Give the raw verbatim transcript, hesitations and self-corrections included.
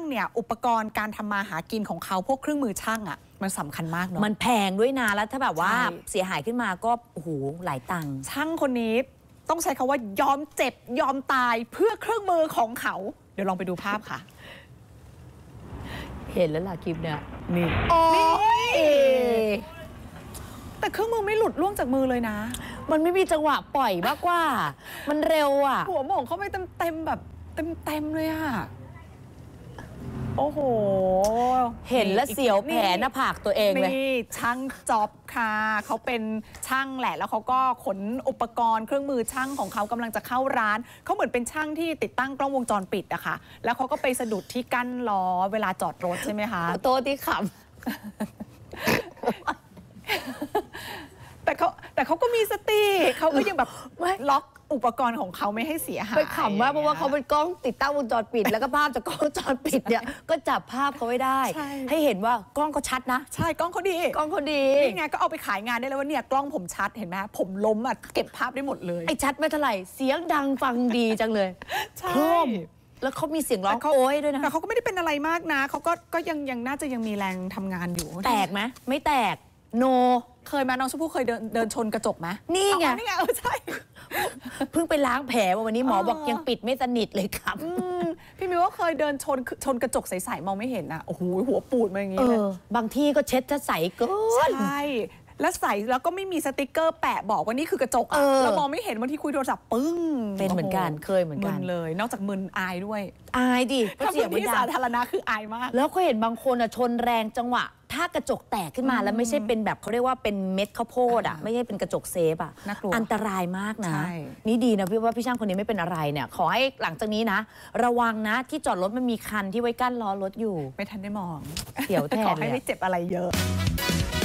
เนี่ยอุปกรณ์การทำมาหากินของเขาพวกเครื่องมือช่างอ่ะมันสำคัญมากเนาะมันแพงด้วยนะแล้วถ้าแบบว่าเสียหายขึ้นมาก็โอ้โหหลายตังค์ช่างคนนี้ต้องใช้คำว่ายอมเจ็บยอมตายเพื่อเครื่องมือของเขาเดี๋ยวลองไปดูภาพค่ะเห็นแล้วล่ะคลิปเนี่ยนี่นี่แต่เครื่องมือไม่หลุดล่วงจากมือเลยนะมันไม่มีจังหวะปล่อยมากกว่ามันเร็วอ่ะหัวหม่งเข้าไปเต็มเต็มแบบเต็มเต็มเลยอ่ะโอ้โหเห็นแล้วเสียวแผลหน้าผากตัวเองเลยนี่ช่างจ๊อบค่ะเขาเป็นช่างแหละแล้วเขาก็ขนอุปกรณ์เครื่องมือช่างของเขากำลังจะเข้าร้านเขาเหมือนเป็นช่างที่ติดตั้งกล้องวงจรปิดอะค่ะแล้วเขาก็ไปสะดุดที่กั้นล้อเวลาจอดรถใช่ไหมคะโต๊ะที่ขำแต่เขาแต่เขาก็มีสติเขาก็ยังแบบล็อกอุปกรณ์ของเขาไม่ให้เสียหายไปขำว่าเพราะว่าเขาเป็นกล้องติดตั้งวงจรปิดแล้วก็ภาพจากกล้องวงจรปิดเนี่ยก็จับภาพเขาไว้ได้ให้เห็นว่ากล้องเขาชัดนะใช่กล้องเขาดีกล้องเขาดีนี่ไงก็เอาไปขายงานได้เลยว่าเนี่ยกล้องผมชัดเห็นไหมผมล้มอ่ะเก็บภาพได้หมดเลยไอ้ชัดไม่เท่าไหร่เสียงดังฟังดีจังเลยใช่แล้วเขามีเสียงร้องโอ้ยด้วยนะแต่เขาก็ไม่ได้เป็นอะไรมากนะเขาก็ก็ยังยังน่าจะยังมีแรงทำงานอยู่แตกไหมไม่แตกโนเคยมาน้องชมพู่เคยเดินเดินชนกระจกไหมนี่ไงนี่ไงเออใช่เพิ่งไปล้างแผลวันนี้หมอบอกยังปิดไม่สนิทเลยครับพี่มิวว่าเคยเดินชนชนกระจกใสๆมองไม่เห็นอ่ะโอ้โหหัวปูดมาอย่างนี้เลยบางที่ก็เช็ดจะใสเกินใช่แล้วใสแล้วก็ไม่มีสติกเกอร์แปะบอกว่านี่คือกระจกอ่ะเรามองไม่เห็นบางทีคุยโทรศัพท์ปึ้งเป็นเหมือนกันเคยเหมือนกันเลยนอกจากมึนอายด้วยอายดิถ้าเป็นที่สาธารณะคืออายมากแล้วก็เห็นบางคนอ่ะชนแรงจังหวะถ้ากระจกแตกขึ้นมาแล้วไม่ใช่เป็นแบบเขาเรียกว่าเป็นเม็ดข้าวโพดอ่ะไม่ใช่เป็นกระจกเซฟอ่ะอันตรายมากนะนี่ดีนะพี่ว่าพี่ช่างคนนี้ไม่เป็นอะไรเนี่ยขอให้หลังจากนี้นะระวังนะที่จอดรถมันมีคันที่ไว้กั้นล้อรถอยู่ไม่ทันได้มองเดี๋ยวแทนขอให้ไม่เจ็บอะไรเยอะ